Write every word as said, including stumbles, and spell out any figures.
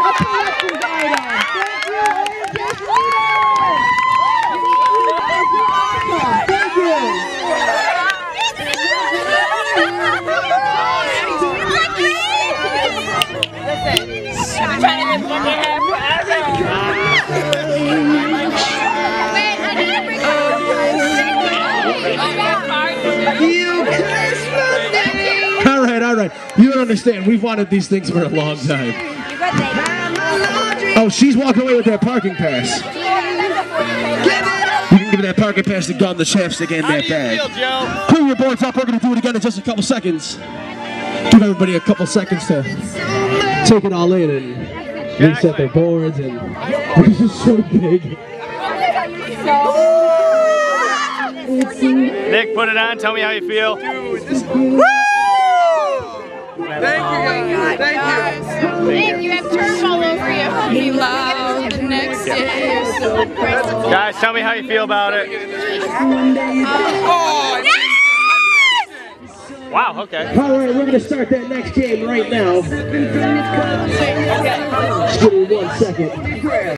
collector's item. Thank you, Thank you. Listen, I'm trying to live one day half forever. Wait, I need to bring All right, all right. You don't understand. We've wanted these things for a long time. Oh, she's walking away with that parking pass. You can give me that parking pass to gun the chapstick and that bag. Pull your boards up. We're going to do it again in just a couple seconds. Give everybody a couple seconds to take it all in and reset their boards. And this is so big. Nick, put it on. Tell me how you feel. Dude, this Woo! Thank you, guys. Thank you. Nick, you have turf all over you. Be loud the next day. So guys, tell me how you feel about it. Oh, wow, okay. All right, we're going to start that next game right now. Just give me one second.